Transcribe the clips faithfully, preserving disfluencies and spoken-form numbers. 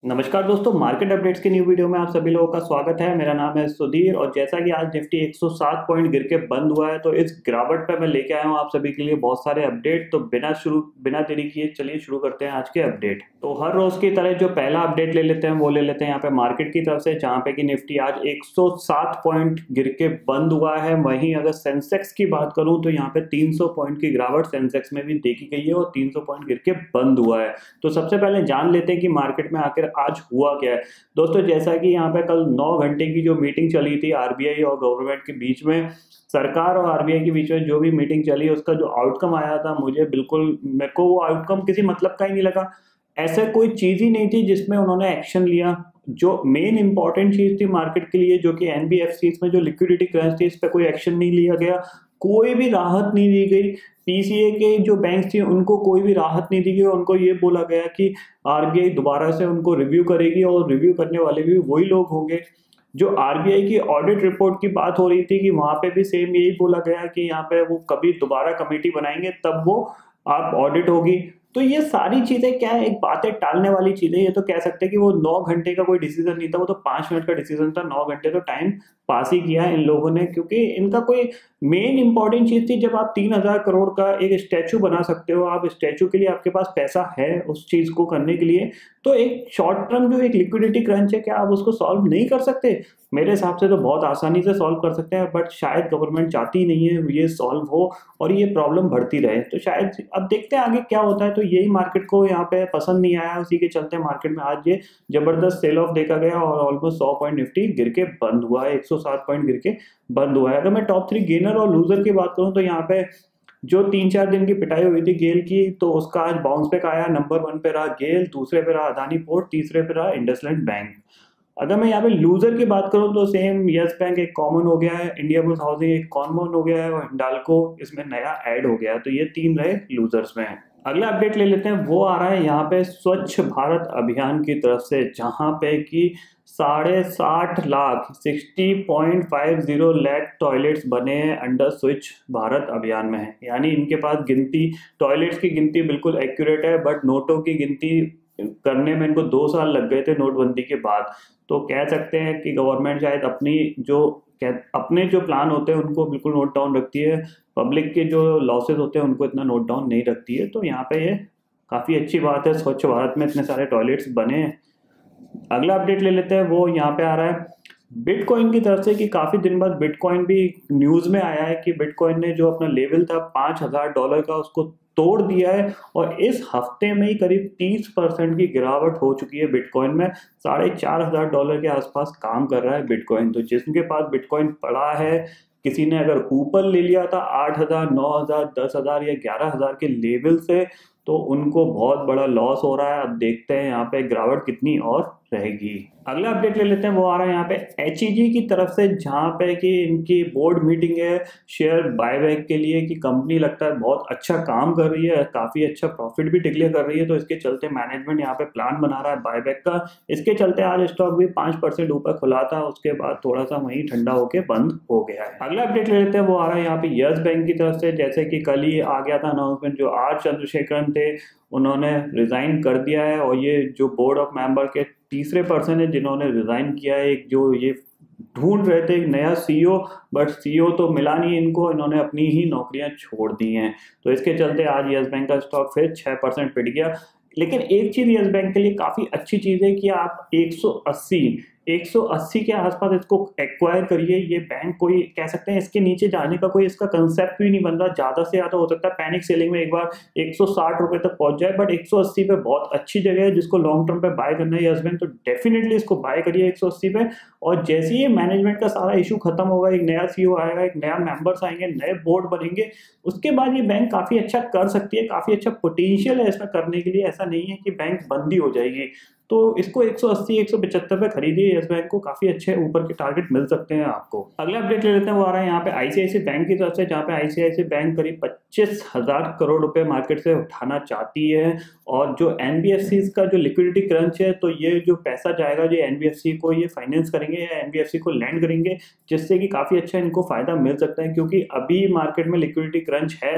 नमस्कार दोस्तों, market updates के न्यू वीडियो में आप सभी लोगों का स्वागत है। मेरा नाम है सुधीर और जैसा कि आज निफ्टी एक सौ सात पॉइंट गिर के बंद हुआ है, तो इस गिरावट पे मैं लेके आया हूं आप सभी के लिए बहुत सारे अपडेट। तो बिना शुरू बिना देरी किए चलिए शुरू करते हैं आज के अपडेट। तो हर रोज की तरह जो पहला अपडेट ले लेते हैं वो ले लेते हैं यहाँ पे मार्केट की तरफ से, जहाँ पे कि निफ्टी आज एक सौ सात पॉइंट गिर के बंद हुआ है। वहीं अगर सेंसेक्स की बात करूं तो यहाँ पे तीन सौ पॉइंट की गिरावट सेंसेक्स में भी देखी गई है और तीन सौ पॉइंट गिर के बंद हुआ है। तो सबसे पहले जान लेते हैं कि मार्केट में आखिर आज हुआ क्या है। दोस्तों, जैसा कि यहाँ पे कल नौ घंटे की जो मीटिंग चली थी आरबीआई और गवर्नमेंट के बीच में, सरकार और आरबीआई के बीच में जो भी मीटिंग चली उसका जो आउटकम आया था, मुझे बिल्कुल मेरे को वो आउटकम किसी मतलब का ही नहीं लगा। ऐसा कोई चीज ही नहीं थी जिसमें उन्होंने एक्शन लिया। जो मेन इंपॉर्टेंट चीज थी मार्केट के लिए, जो कि एनबीएफसी में जो लिक्विडिटी क्रंच थी, इस पर कोई एक्शन नहीं लिया गया, कोई भी राहत नहीं दी गई। पीसीए के जो बैंक थी उनको कोई भी राहत नहीं दी गई। उनको ये बोला गया कि आरबीआई दोबारा से उनको रिव्यू करेगी और रिव्यू करने वाले भी वही लोग होंगे। जो आरबीआई की ऑडिट रिपोर्ट की बात हो रही थी कि वहां पे भी सेम यही बोला गया कि यहाँ पे वो कभी दोबारा कमेटी बनाएंगे तब वो आप ऑडिट होगी। तो ये सारी चीजें क्या है, एक बातें टालने वाली चीजें। ये तो कह सकते हैं कि वो नौ घंटे का कोई डिसीजन नहीं था, वो तो पांच मिनट का डिसीजन था। नौ घंटे तो टाइम पास ही किया इन लोगों ने, क्योंकि इनका कोई मेन इंपॉर्टेंट चीज थी। जब आप तीन हजार करोड़ का एक स्टैचू बना सकते हो, आप स्टैचू के लिए आपके पास पैसा है उस चीज को करने के लिए, तो एक शॉर्ट टर्म जो एक लिक्विडिटी क्रंच है, क्या आप उसको सॉल्व नहीं कर सकते? मेरे हिसाब से तो बहुत आसानी से सॉल्व कर सकते हैं, बट शायद गवर्नमेंट चाहती नहीं है ये सॉल्व हो और ये प्रॉब्लम बढ़ती रहे। तो शायद अब देखते हैं आगे क्या होता है। तो यही मार्केट को यहाँ पे पसंद नहीं आया, उसी के चलते मार्केट में आज ये जबरदस्त सेल ऑफ देखा गया और ऑलमोस्ट सौ पॉइंट निफ्टी गिर के बंद हुआ है, एक सौ सात पॉइंट गिर के बंद हुआ है। अगर मैं टॉप थ्री गेनर और लूजर की बात करूं तो यहाँ पे जो तीन चार दिन की पिटाई हुई थी गेल की, तो उसका आज बाउंस बैक आया। नंबर वन पे रहा गेल, दूसरे पे रहा अदानी पोर्ट, तीसरे पे रहा इंडसलैंड बैंक। अगर मैं यहाँ पे लूजर की बात करूं तो सेम यस बैंक एक कॉमन हो गया है, इंडिया बुल्स हाउसिंग एक कॉमन हो गया है और हिंडाल्को इसमें नया ऐड हो गया है। तो ये तीन रहे लूजर्स में। अगला अपडेट ले लेते हैं, वो आ रहा है यहाँ पे स्वच्छ भारत अभियान की तरफ से, जहां पे कि साढ़े साठ lakh sixty point five zero lakh toilets बने हैं अंडर स्वच्छ भारत अभियान में है। यानी इनके पास गिनती, टॉयलेट्स की गिनती बिल्कुल एक्यूरेट है, बट नोटों की गिनती करने में इनको दो साल लग गए थे नोटबंदी के बाद। तो कह सकते हैं कि गवर्नमेंट शायद अपनी जो अपने जो प्लान होते हैं उनको बिल्कुल नोट डाउन रखती है, पब्लिक के जो लॉसेस होते हैं उनको इतना नोट डाउन नहीं रखती है। तो यहाँ पे ये काफ़ी अच्छी बात है, स्वच्छ भारत में इतने सारे टॉयलेट्स बने हैं। अगला अपडेट ले लेते हैं, वो यहाँ पे आ रहा है बिटकॉइन की तरफ से कि काफ़ी दिन बाद बिटकॉइन भी न्यूज़ में आया है कि बिटकॉइन ने जो अपना लेवल था पाँच हज़ार डॉलर का उसको तोड़ दिया है और इस हफ्ते में ही करीब तीस परसेंट की गिरावट हो चुकी है बिटकॉइन में। साढ़े चार हजार डॉलर के आसपास काम कर रहा है बिटकॉइन। तो जिनके पास बिटकॉइन पड़ा है, किसी ने अगर ऊपर ले लिया था आठ हजार नौ हजार दस हजार या ग्यारह हजार के लेवल से, तो उनको बहुत बड़ा लॉस हो रहा है। अब देखते हैं यहाँ पे गिरावट कितनी और रहेगी। अगला अपडेट ले लेते हैं, वो आ रहा है यहाँ पे एचईजी की तरफ से, जहाँ पे कि इनकी बोर्ड मीटिंग है शेयर बायबैक के लिए कि कंपनी लगता है बहुत अच्छा काम कर रही है, काफी अच्छा प्रॉफिट भी डिक्लेयर कर रही है। तो इसके चलते मैनेजमेंट यहाँ पे प्लान बना रहा है बायबैक का। इसके चलते आज स्टॉक भी पांच परसेंट ऊपर खुला था, उसके बाद थोड़ा सा वहीं ठंडा होकर बंद हो गया है। अगला अपडेट ले लेते हैं, वो आ रहा है यहाँ पे यस बैंक की तरफ से। जैसे कि कल ही आ गया था अनाउंसमेंट, जो आर चंद्रशेखरन थे उन्होंने रिजाइन कर दिया है और ये जो बोर्ड ऑफ मेंबर के तीसरे पर्सन है जिन्होंने रिजाइन किया है। एक जो ये ढूंढ रहे थे एक नया सीईओ, बट सीईओ तो मिला नहीं इनको, इन्होंने अपनी ही नौकरियां छोड़ दी हैं। तो इसके चलते आज यस बैंक का स्टॉक फिर छह परसेंट पिट गया। लेकिन एक चीज यस बैंक के लिए काफी अच्छी चीज है कि आप एक सौ अस्सी के आसपास इसको एक्वायर करिए। ये बैंक कोई कह सकते हैं इसके नीचे जाने का कोई इसका कंसेप्ट भी नहीं बन रहा। ज्यादा से ज्यादा हो सकता है पैनिक सेलिंग में एक बार एक सौ साठ रुपए तक पहुंच जाए, बट एक सौ अस्सी पे बहुत अच्छी जगह है। जिसको लॉन्ग टर्म पे बाय करना है यस बैंक, तो डेफिनेटली इसको बाय करिए एक सौ अस्सी पे। और जैसे ही मैनेजमेंट का सारा इशू खत्म होगा, एक नया सीईओ आएगा, एक नया मेंबर्स आएंगे, नए बोर्ड बनेंगे, उसके बाद ये बैंक काफी अच्छा कर सकती है। काफी अच्छा पोटेंशियल है इसमें करने के लिए। ऐसा नहीं है कि बैंक बंद ही हो जाएगी। तो इसको एक सौ अस्सी एक सौ पचहत्तर पे खरीदिए यस बैंक को, काफी अच्छे ऊपर के टारगेट मिल सकते हैं आपको। अगला अपडेट ले लेते हैं, वो आ रहा है यहाँ पे आईसीआईसीआई बैंक की तरफ से, जहाँ पे आईसीआईसीआई बैंक करीब पच्चीस हजार करोड़ रुपए मार्केट से उठाना चाहती है। और जो एनबीएफसी का जो लिक्विडिटी क्रंच है, तो ये जो पैसा जाएगा जो एनबीएफसी को ये फाइनेंस करेंगे या एनबीएफसी को लैंड करेंगे, जिससे कि काफी अच्छा इनको फायदा मिल सकता है। क्योंकि अभी मार्केट में लिक्विडिटी क्रंच है,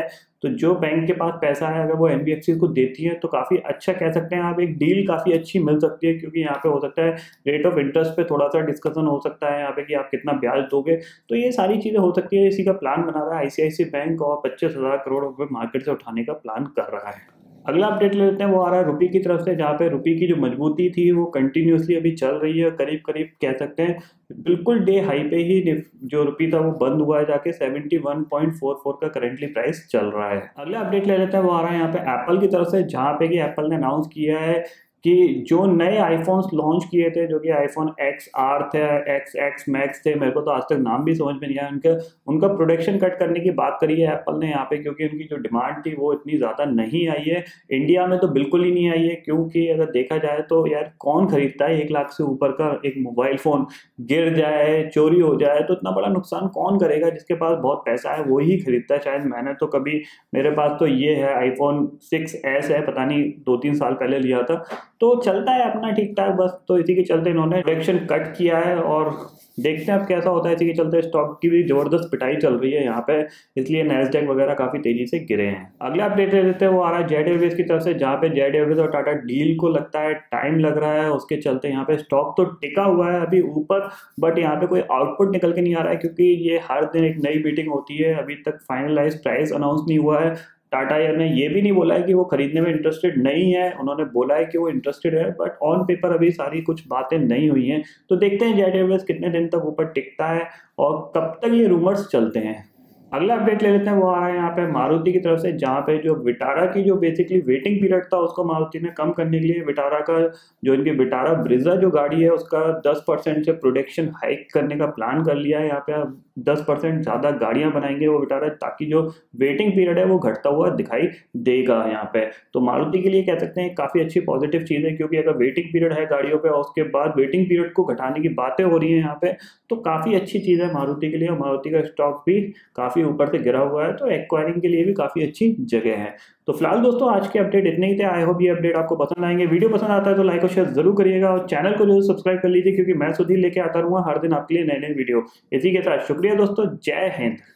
तो जो बैंक के पास पैसा है अगर वो एनबीएफसी को देती है तो काफ़ी अच्छा कह सकते हैं आप, एक डील काफ़ी अच्छी मिल सकती है, क्योंकि यहाँ पे हो सकता है रेट ऑफ इंटरेस्ट पे थोड़ा सा डिस्कशन हो सकता है यहाँ पे कि आप कितना ब्याज दोगे, तो ये सारी चीज़ें हो सकती है। इसी का प्लान बना रहा है आईसीआईसीआई बैंक और पच्चीस हज़ार करोड़ रुपए मार्केट से उठाने का प्लान कर रहा है। अगला अपडेट ले लेते हैं, वो आ रहा है रुपये की तरफ से, जहाँ पे रुपये की जो मजबूती थी वो कंटिन्यूसली अभी चल रही है, करीब करीब कह सकते हैं बिल्कुल डे हाई पे ही जो रुपये था वो बंद हुआ है जाके seventy one point four four का करेंटली प्राइस चल रहा है। अगला अपडेट ले लेते हैं, वो आ रहा है यहाँ पे एप्पल की तरफ से, जहाँ पे कि एप्पल ने अनाउंस किया है कि जो नए आईफोन्स लॉन्च किए थे, जो कि आईफोन एक्स आर थे, एक्स एक्स मैक्स थे, मेरे को तो आज तक नाम भी समझ में नहीं आया उनका, उनका प्रोडक्शन कट करने की बात करी है एप्पल ने यहाँ पे, क्योंकि उनकी जो डिमांड थी वो इतनी ज़्यादा नहीं आई है। इंडिया में तो बिल्कुल ही नहीं आई है, क्योंकि अगर देखा जाए तो यार कौन खरीदता है एक लाख से ऊपर का एक मोबाइल फ़ोन, गिर जाए चोरी हो जाए तो इतना बड़ा नुकसान कौन करेगा, जिसके पास बहुत पैसा है वो ही खरीदता है। शायद मैंने तो कभी, मेरे पास तो ये है आईफोन सिक्स एस है, पता नहीं दो तीन साल पहले लिया था, तो चलता है अपना ठीक ठाक बस। तो इसी के चलते इन्होंने प्रोडक्शन कट किया है और देखते हैं अब कैसा होता है। इसी के चलते स्टॉक की भी जबरदस्त पिटाई चल रही है यहाँ पे, इसलिए नैस्डैक वगैरह काफी तेजी से गिरे हैं। अगला अपडेट ले लेते हैं, वो आ रहा है जेट एयरवेज की तरफ से, जहाँ पे जेट एयरवेज और टाटा डील को लगता है टाइम लग रहा है, उसके चलते यहाँ पे स्टॉक तो टिका हुआ है अभी ऊपर, बट यहाँ पे कोई आउटपुट निकल के नहीं आ रहा है, क्योंकि ये हर दिन एक नई मीटिंग होती है, अभी तक फाइनलाइज प्राइस अनाउंस नहीं हुआ है। टाटा एयर ने ये भी नहीं बोला है कि वो खरीदने में इंटरेस्टेड नहीं है, उन्होंने बोला है कि वो इंटरेस्टेड है, बट ऑन पेपर अभी सारी कुछ बातें नहीं हुई हैं। तो देखते हैं जेट एयरवेज कितने दिन तक ऊपर टिकता है और कब तक ये रूमर्स चलते हैं। अगला अपडेट ले लेते हैं, वो आ रहा है यहाँ पे मारुति की तरफ से, जहाँ पे जो विटारा की जो बेसिकली वेटिंग पीरियड था उसको मारुति ने कम करने के लिए विटारा का जो इनकी विटारा ब्रिजा जो गाड़ी है उसका दस परसेंट से प्रोडक्शन हाइक करने का प्लान कर लिया है। यहाँ पे दस परसेंट ज़्यादा गाड़ियाँ बनाएंगे वो विटारा, ताकि जो वेटिंग पीरियड है वो घटता हुआ दिखाई देगा यहाँ पे। तो मारुति के लिए कह सकते हैं काफ़ी अच्छी पॉजिटिव चीज़ है, क्योंकि अगर वेटिंग पीरियड है गाड़ियों पे और उसके बाद वेटिंग पीरियड को घटाने की बातें हो रही हैं यहाँ पे, तो काफ़ी अच्छी चीज़ है मारुति के लिए। और मारुति का स्टॉक भी काफ़ी ऊपर से गिरा हुआ है, तो एक्वायरिंग के लिए भी काफ़ी अच्छी जगह है। तो फिलहाल दोस्तों आज के अपडेट इतने ही थे। आई होप ये अपडेट आपको पसंद आएंगे। वीडियो पसंद आता है तो लाइक और शेयर जरूर करिएगा और चैनल को जो सब्सक्राइब कर लीजिए, क्योंकि मैं सुधीर लेके आता रहूँगा हर दिन आपके लिए नए नए वीडियो। इसी के साथ शुक्रिया दोस्तों, जय हिंद।